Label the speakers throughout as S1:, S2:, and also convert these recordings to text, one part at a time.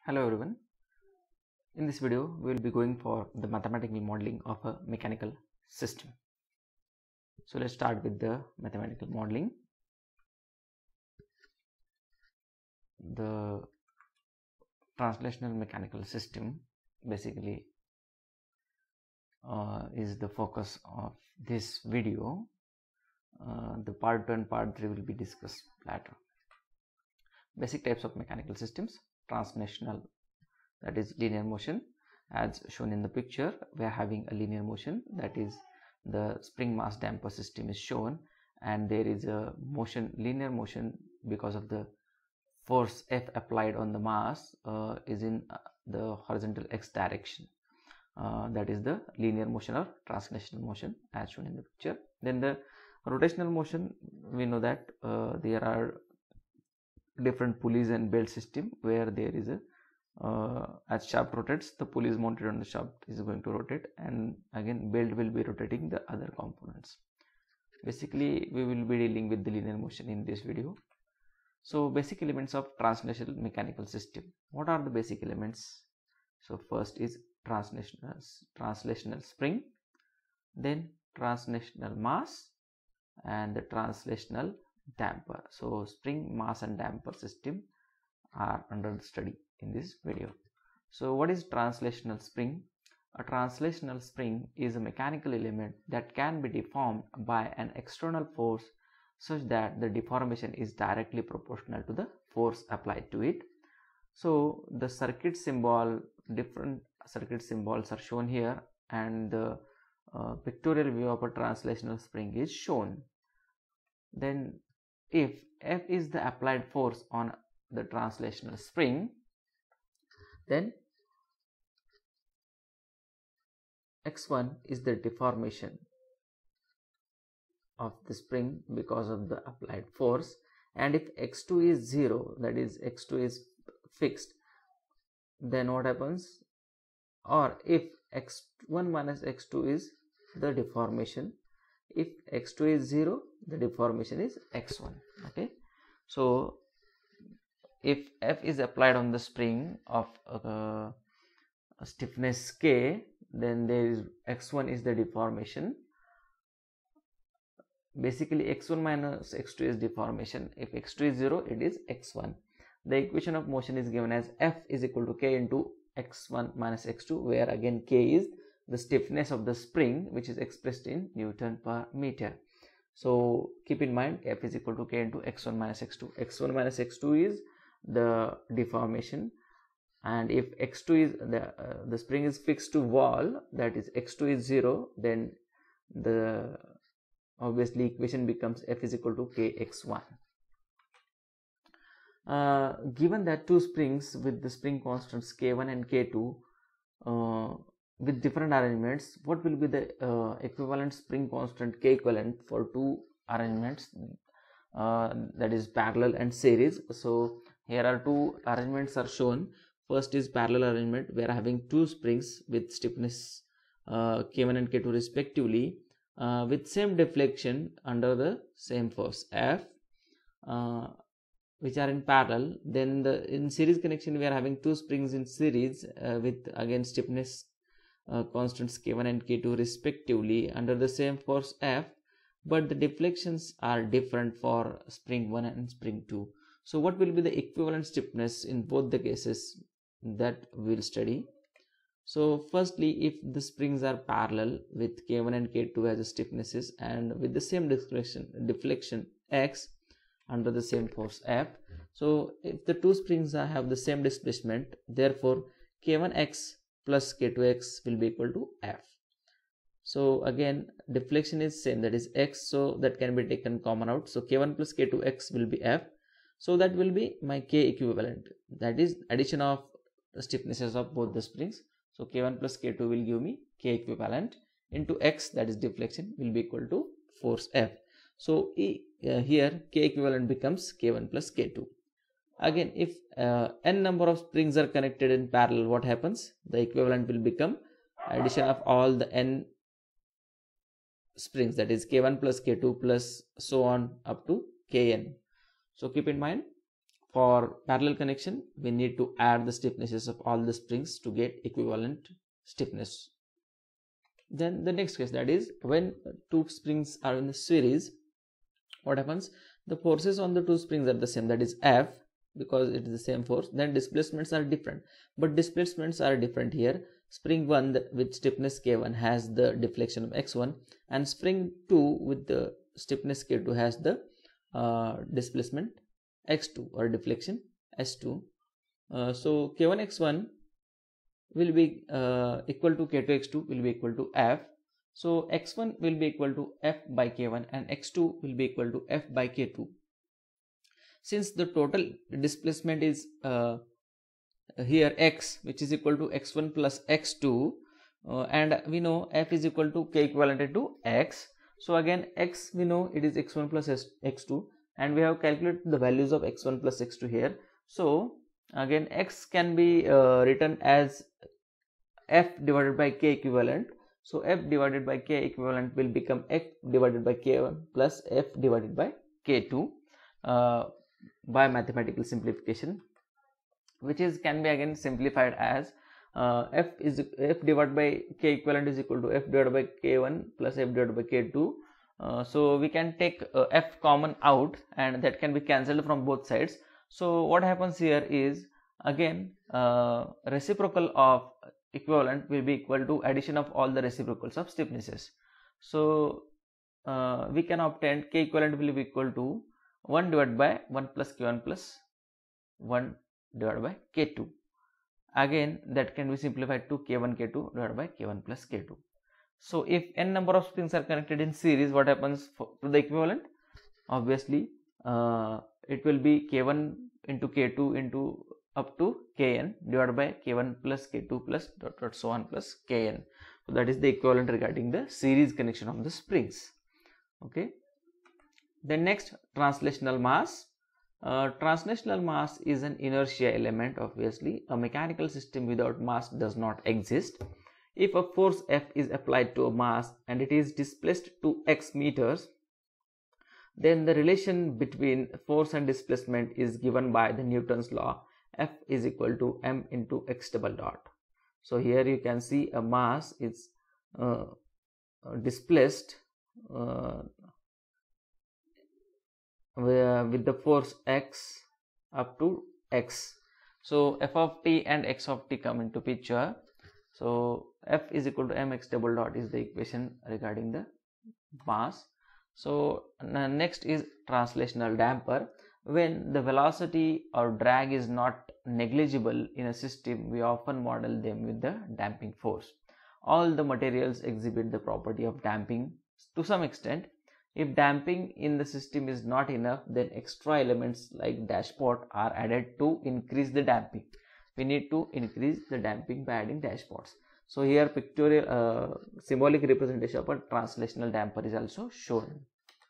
S1: Hello everyone. In this video, we will be going for the mathematical modeling of a mechanical system. So let's start with the mathematical modeling. The translational mechanical system basically is the focus of this video. The part 2 and part 3 will be discussed later. Basic types of mechanical systems: translational, that is linear motion. As shown in the picture, we are having a linear motion, that is the spring mass damper system is shown, and there is a motion, linear motion, because of the force F applied on the mass is in the horizontal x direction. That is the linear motion or translational motion as shown in the picture. Then the rotational motion, we know that there are different pulleys and belt system where there is a as shaft rotates, the pulley is mounted on the shaft is going to rotate, and again belt will be rotating the other components. Basically we will be dealing with the linear motion in this video. So basic elements of translational mechanical system. What are the basic elements? So first is translational spring, then translational mass, and the translational damper. So spring, mass and damper system are under the study in this video. So what is translational spring? A translational spring is a mechanical element that can be deformed by an external force such that the deformation is directly proportional to the force applied to it. So the circuit symbol, different circuit symbols are shown here, and the pictorial view of a translational spring is shown. Then if F is the applied force on the translational spring, then x1 is the deformation of the spring because of the applied force, and if x2 is 0, that is x2 is fixed, then what happens? Or if x1 minus x2 is the deformation, if x2 is 0, the deformation is x1. Okay, so if F is applied on the spring of a stiffness K, then there is x1 is the deformation. Basically x1 minus x2 is deformation. If x2 is 0, it is x1. The equation of motion is given as F is equal to K into x1 minus x2, where again K is the stiffness of the spring, which is expressed in Newton per meter. So keep in mind F is equal to K into x1 minus x2. x1 minus x2 is the deformation, and if x2 is the spring is fixed to wall, that is x2 is 0, then the obviously equation becomes F is equal to kx1. Given that two springs with the spring constants k1 and k2 with different arrangements, what will be the equivalent spring constant k equivalent for two arrangements, that is parallel and series? So here are two arrangements are shown. First is parallel arrangement. We are having two springs with stiffness k1 and k2 respectively, with same deflection under the same force F, which are in parallel. Then in series connection, we are having two springs in series with again stiffness constants k1 and k2 respectively under the same force F, but the deflections are different for spring 1 and spring 2. So what will be the equivalent stiffness in both the cases, that we will study. So firstly, if the springs are parallel with k1 and k2 as stiffnesses and with the same deflection x under the same force F, so if the two springs have the same displacement, therefore k1x plus k2x will be equal to F. So again deflection is same, that is x, so that can be taken common out. So k1 plus k2x will be F. So that will be my K equivalent, that is addition of the stiffnesses of both the springs. So k1 plus k2 will give me K equivalent into x, that is deflection, will be equal to force F. So here K equivalent becomes k1 plus k2. Again, if n number of springs are connected in parallel, what happens? The equivalent will become addition of all the n springs, that is k1 plus k2 plus so on up to kn. So keep in mind for parallel connection, we need to add the stiffnesses of all the springs to get equivalent stiffness. Then the next case, that is when two springs are in the series, what happens? The forces on the two springs are the same, that is F, because it is the same force. Then displacements are different, but displacements are different here. Spring 1 with stiffness K1 has the deflection of x1, and spring 2 with the stiffness K2 has the displacement x2 or deflection s2. So K1 x1 will be equal to K2 x2 will be equal to F. So x1 will be equal to F by K1 and x2 will be equal to F by K2. Since the total displacement is here x, which is equal to x1 plus x2, and we know F is equal to K equivalent to x. So again x we know it is x1 plus x2, and we have calculated the values of x1 plus x2 here. So again x can be written as F divided by K equivalent. So F divided by K equivalent will become F divided by K1 plus F divided by K2 by mathematical simplification, which is can be again simplified as F divided by K equivalent is equal to F divided by K1 plus F divided by K2. So we can take F common out, and that can be cancelled from both sides. So what happens here is again reciprocal of equivalent will be equal to addition of all the reciprocals of stiffnesses. So we can obtain K equivalent will be equal to 1 divided by 1 plus K1 plus 1 divided by K2. Again that can be simplified to K1 K2 divided by K1 plus K2. So if n number of springs are connected in series, what happens to the equivalent? Obviously it will be K1 into K2 into up to Kn divided by K1 plus K2 plus dot dot so on plus Kn. So that is the equivalent regarding the series connection of the springs. Okay. Then next, translational mass. Translational mass is an inertia element. Obviously a mechanical system without mass does not exist. If a force F is applied to a mass and it is displaced to x meters, then the relation between force and displacement is given by the Newton's law. F is equal to m into x double dot. So here you can see a mass is displaced with the force x up to x. So f of t and x of t come into picture. So F is equal to mx double dot is the equation regarding the mass. So next is translational damper. When the velocity or drag is not negligible in a system, we often model them with the damping force. All the materials exhibit the property of damping to some extent. If damping in the system is not enough, then extra elements like dashpot are added to increase the damping. We need to increase the damping by adding dashpots. So here pictorial symbolic representation of a translational damper is also shown.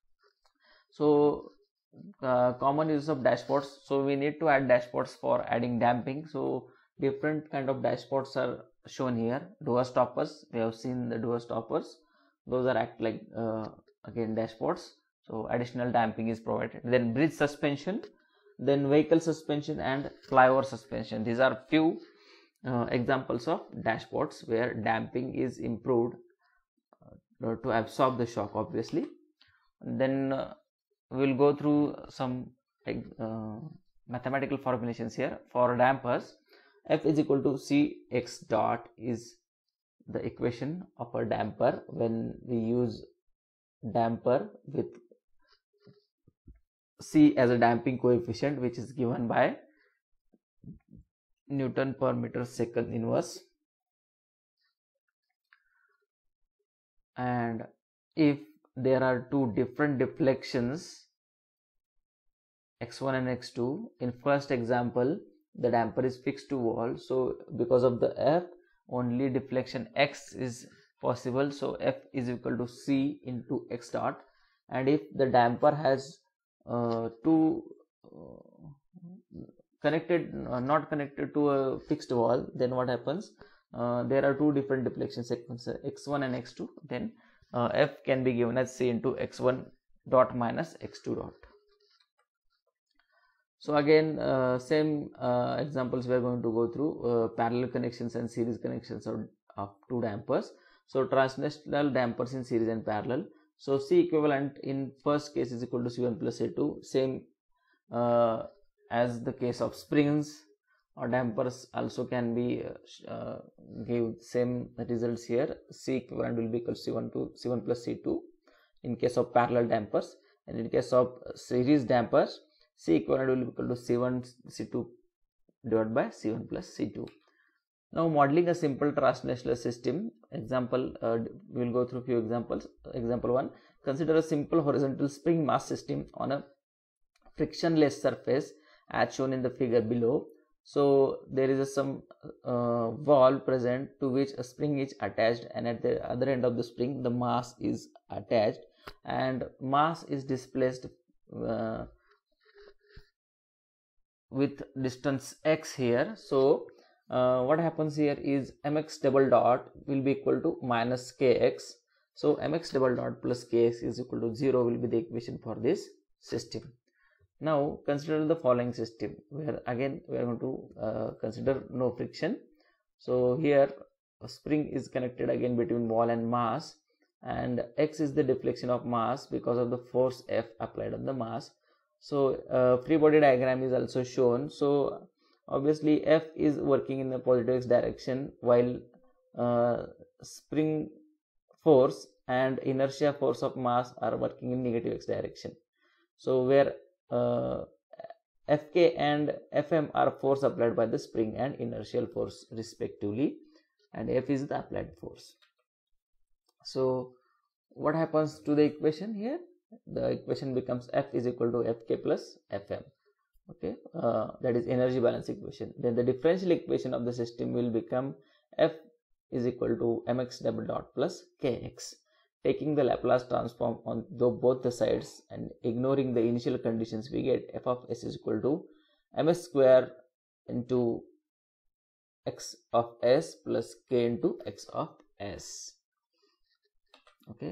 S1: So common use of dashpots. So we need to add dashpots for adding damping. So different kind of dashpots are shown here. Door stoppers, we have seen the door stoppers. Those are act like again dashpots. So additional damping is provided. Then bridge suspension, then vehicle suspension and flyover suspension. These are few examples of dashpots where damping is improved to absorb the shock, obviously. And then we will go through some mathematical formulations here. For dampers, F is equal to Cx dot is the equation of a damper when we use damper with C as a damping coefficient, which is given by Newton per meter second inverse. And if there are two different deflections x1 and x2, in first example the damper is fixed to wall, so because of the F only deflection x is possible, so F is equal to C into x dot. And if the damper has two not connected to a fixed wall, then what happens? There are two different deflection sequences x1 and x2, then F can be given as C into x1 dot minus x2 dot. So again, same examples we are going to go through, parallel connections and series connections of two dampers. So translational dampers in series and parallel. So C equivalent in first case is equal to C1 plus C2, same as the case of springs or dampers also can be give same results here. C equivalent will be equal to C1 plus C2 in case of parallel dampers, and in case of series dampers, C equivalent will be equal to C1 C2 divided by C1 plus C2. Now modeling a simple translational system, example, we will go through few examples. Example 1, consider a simple horizontal spring mass system on a frictionless surface as shown in the figure below. So there is some wall present to which a spring is attached, and at the other end of the spring the mass is attached, and mass is displaced with distance x here. So what happens here is mx double dot will be equal to minus kx. So mx double dot plus kx is equal to 0 will be the equation for this system. Now consider the following system where again we are going to consider no friction. So here a spring is connected again between wall and mass, and x is the deflection of mass because of the force F applied on the mass. So free body diagram is also shown. So obviously F is working in the positive x direction, while spring force and inertia force of mass are working in negative x direction. So where Fk and Fm are force applied by the spring and inertial force respectively, and F is the applied force. So what happens to the equation here? The equation becomes F is equal to Fk plus Fm. Okay, that is energy balance equation. Then the differential equation of the system will become F is equal to mx double dot plus kx. Taking the Laplace transform on both the sides and ignoring the initial conditions, we get f of s is equal to ms square into x of s plus k into x of s. Okay,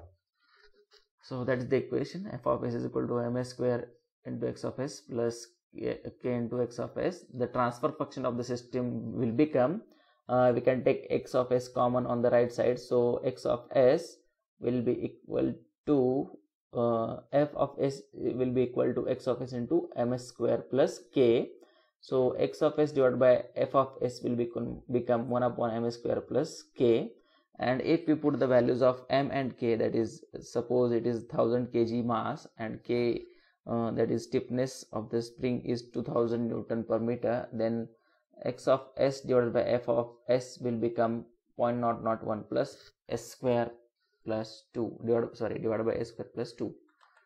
S1: so that is the equation. F of s is equal to ms square into x of s plus k into x of s. The transfer function of the system will become, we can take x of s common on the right side, so x of s will be equal to f of s will be equal to x of s into ms square plus k. So x of s divided by f of s will become 1 upon ms square plus k. And if we put the values of m and k, that is, suppose it is 1000 kg mass and k that is stiffness of the spring is 2000 Newton per meter, then x of s divided by f of s will become 0.001 plus s square plus 2 divided by s square plus 2.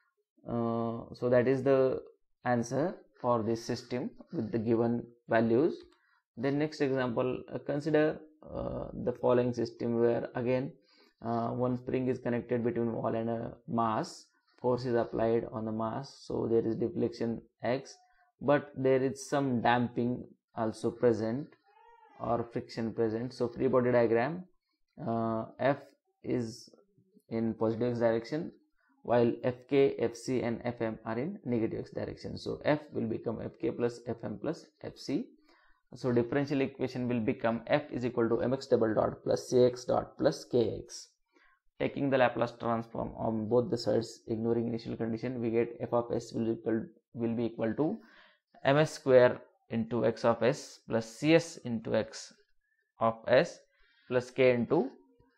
S1: So that is the answer for this system with the given values. Then next example, consider the following system where again one spring is connected between wall and a mass. Force is applied on the mass, so there is deflection x, but there is some damping also present or friction present. So free body diagram, F is in positive x direction, while Fk, Fc and Fm are in negative x direction. So F will become Fk plus Fm plus Fc. So differential equation will become F is equal to mx double dot plus cx dot plus kx. Taking the Laplace transform on both the sides, ignoring initial condition, we get f of s will be equal to ms square into x of s plus cs into x of s plus k into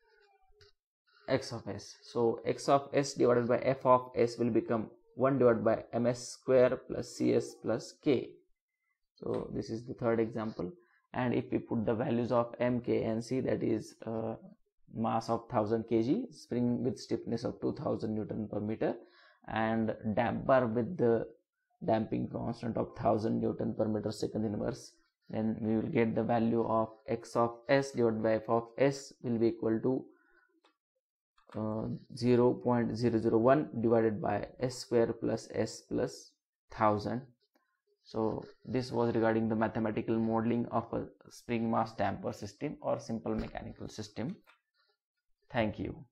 S1: x of s. So x of s divided by f of s will become 1 divided by ms square plus cs plus k. So this is the third example, and if we put the values of m, k and c, that is mass of 1000 kg, spring with stiffness of 2000 Newton per meter, and damper with the damping constant of 1000 Newton per meter second inverse, then we will get the value of x of s divided by f of s will be equal to 0.001 divided by s square plus s plus 1000. So this was regarding the mathematical modeling of a spring mass damper system or simple mechanical system. Thank you.